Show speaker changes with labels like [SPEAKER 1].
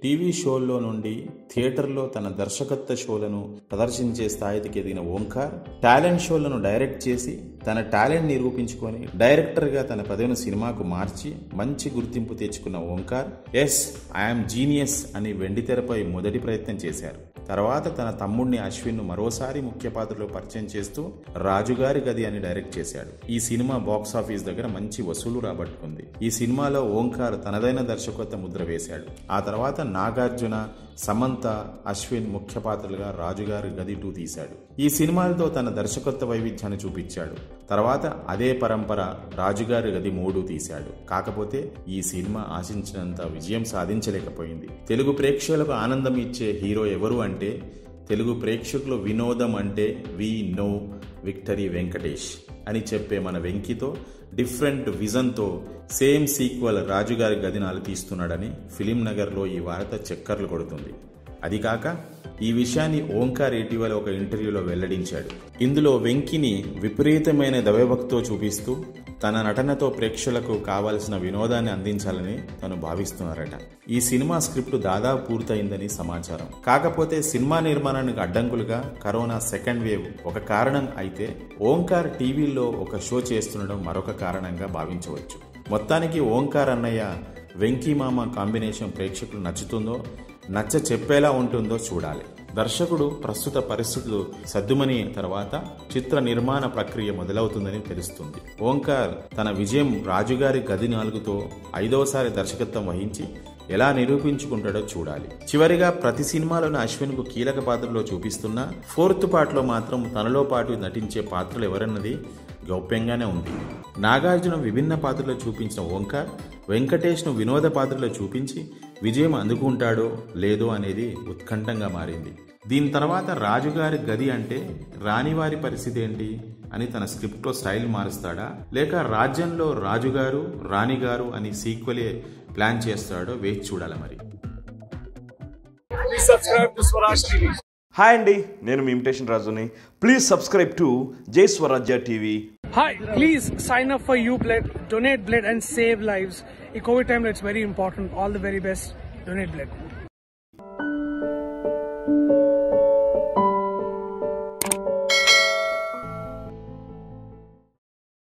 [SPEAKER 1] TV షోల్లో నుండి థియేటర్లో తన దర్శకత్వ షోలను ప్రదర్శించే స్థాయికి ఎదిగిన ఓంకార్ టాలెంట్ షోలను డైరెక్ట్ చేసి తన టాలెంట్ నిరూపించుకొని డైరెక్టర్గా తన పదవిని సినిమాకు మార్చి మంచి గుర్తింపు తెచ్చుకున్న ఓంకార్ ఎస్ ఐఎమ్ జీనియస్ అని వెండితెరపై మొదటి ప్రయత్నం చేశారు. తర్వాత తన తమ్ముడిని అశ్విన్ ను మరోసారి ముఖ్య పాత్రలో పరిచయం చేస్తూ రాజుగారి గది అని డైరెక్ట్ చేశాడు. ఈ సినిమా బాక్సాఫీస్ దగ్గర మంచి వసూలు రాబట్టుకుంది. ఈ సినిమాలో ఓంకార్ తనదైన దర్శకత్వ ముద్ర వేశాడు. ఆ తర్వాత నాగార్జున, సమంత, అశ్విన్ ముఖ్య పాత్రలుగా రాజుగారి గది 2 తీశాడు. ఈ సినిమాలతో తన దర్శకత్వ వైవిధ్యాన్ని చూపించాడు. తర్వాత అదే పరంపర రాజుగారి గది 3 తీశాడు. కాకపోతే ఈ సినిమా ఆశించినంత విజయం సాధించలేకపోయింది. తెలుగు ప్రేక్షకులకు ఆనందం ఇచ్చే హీరో ఎవరు అంటే తెలుగు ప్రేక్షకులు వినోదం అంటే వి నో విక్టరీ వెంకటేష్ అని చెప్పే మన వెంకితో డిఫరెంట్ విజన్తో same sequel Rajugari Gadhi 4 తీస్తున్నాడని film నగర్లో ఈ వార్త చక్కర్లు కొడుతుంది. అది కాక ఈ విషయాన్ని ఓంకార్ ఇటీవల ఒక ఇంటర్వ్యూలో వెల్లడించాడు. ఇందులో వెంకిని విపరీతమైన దైవభక్తితో చూపిస్తూ తన నటనతో ప్రేక్షకులకు కావాల్సిన వినోదాన్ని అందించాలని తను భావిస్తున్నారట. ఈ సినిమా స్క్రిప్ట్ దాదాపు పూర్తయిందని సమాచారం. కాకపోతే సినిమా నిర్మాణానికి అడ్డంకులుగా కరోనా సెకండ్ వేవ్ ఒక కారణం అయితే ఓంకార్ టీవీలో ఒక షో చేస్తుండడం మరొక కారణంగా భావించవచ్చు. మొత్తానికి ఓంకార్ అన్నయ్య వెంకీ మామ కాంబినేషన్ ప్రేక్షకులు నచ్చుతుందో నచ్చ చెప్పేలా ఉంటుందో చూడాలి. దర్శకుడు ప్రస్తుత పరిస్థితులు సద్దుమని తర్వాత చిత్ర నిర్మాణ ప్రక్రియ మొదలవుతుందని తెలుస్తుంది. ఓంకార్ తన విజయం రాజుగారి గది 4తో 5వసారి దర్శకత్వం వహించి ఎలా నిరూపించుకుంటాడో చూడాలి. చివరిగా ప్రతి సినిమాలోనూ అశ్విన్ కు కీలక పాత్రలో చూపిస్తున్న 4th పార్ట్లో మాత్రం తనలో పాటు నటించే పాత్రలు ఎవరన్నది గౌప్యంగానే ఉంది. నాగార్జున విభిన్న పాత్రలో చూపించిన ఓంకార్ వెంకటేష్ ను వినోద పాత్రలో చూపించి విజయం అందుకుంటాడో లేదో అనేది ఉత్కంఠంగా మారింది. దీని తర్వాత రాజుగారి గది అంటే రాణివారి పరిస్థితి ఏంటి అని తన స్క్రిప్ట్లో స్టైల్ మారుస్తాడా, లేక రాజ్యంలో రాజుగారు రాణిగారు అని సీక్వెలే ప్లాన్ చేస్తాడో వేచి చూడాలి. మరి
[SPEAKER 2] హాయ్ అండి, నేను మీ ఇమిటేషన్ రాజుని. Please subscribe to Jai Swarajya TV.
[SPEAKER 3] Hi, please sign up for UBlood, donate blood and save lives. In COVID time, it's very important. All the very best. Donate blood.